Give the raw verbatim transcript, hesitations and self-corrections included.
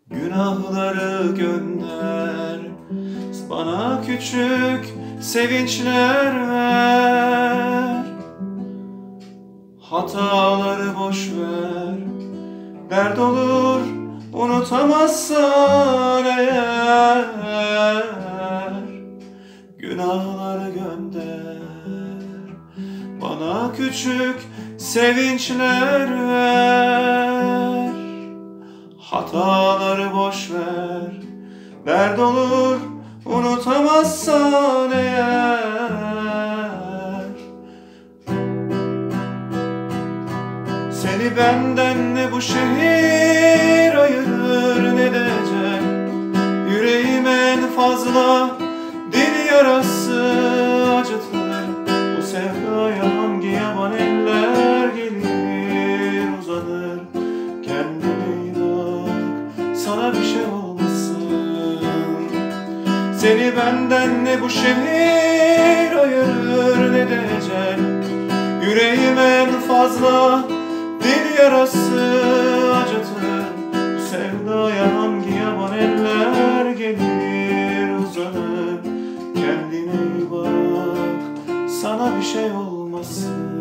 Günahları gönder, bana küçük sevinçler ver. Hataları boş ver, dert olur unutamazsan eğer. Günahları gönder, bana küçük sevinçler ver. Hataları boş ver, dert olur unutamazsan eğer. Seni benden ne bu şehir ayırır ne de ecel. Yüreğim en fazla dil yarası acıtır. Bu sevdaya hangi yaban eller gelir uzanır. Kendine iyi bak, sana bir şey olmasın. Seni benden ne bu şehir ayırır ne de ecel. Yüreğim en fazla dil yarası acıtır. Bu sevdaya hangi yaban eller gelir uzanır. Kendine iyi bak, sana bir şey olmasın.